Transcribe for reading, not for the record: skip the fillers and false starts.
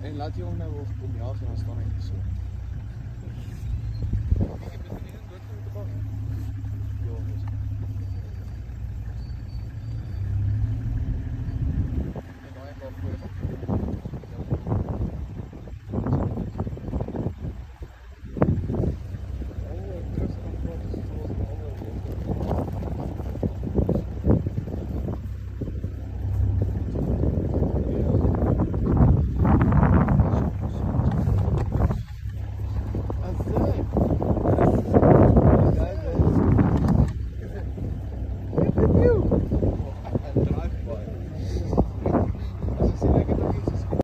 En laat die hom nou op kom jaag en dan staan hy nie so.